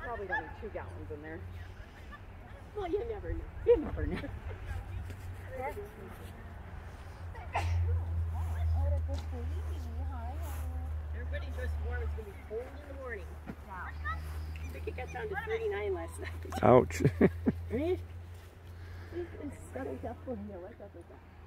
probably only 2 gallons in there. Well, you never know. You never know. Everybody dressed warm. It's going to be cold in the morning. I think it got down to 39 last night. Ouch. Right? It's Southern California. What's up with that?